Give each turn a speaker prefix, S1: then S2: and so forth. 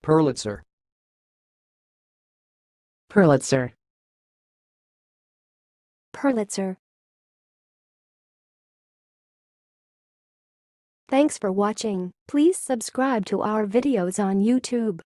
S1: Purlitzer.
S2: Purlitzer.
S3: Purlitzer. Thanks for watching. Please subscribe to our videos on YouTube.